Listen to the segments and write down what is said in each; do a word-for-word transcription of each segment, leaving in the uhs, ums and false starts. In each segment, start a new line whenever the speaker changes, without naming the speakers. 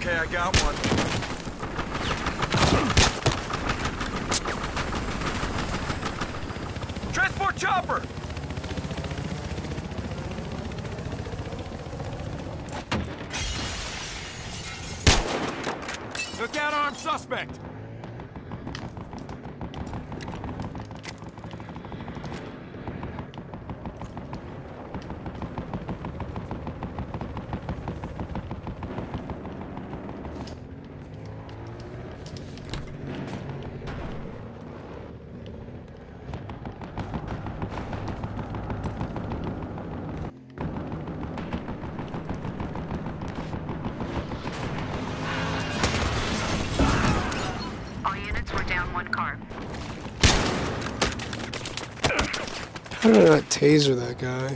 Okay, I got one. Transport chopper! Look out, armed suspect!
How did I not taser that guy?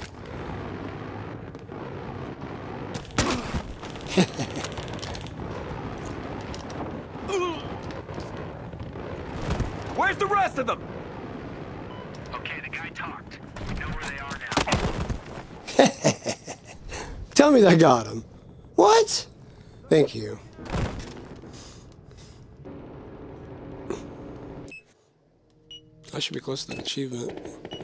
Where's the rest of them?
Okay, the guy talked. We know where they are now.
Tell me that got him. What? Thank you. I should be close to that achievement.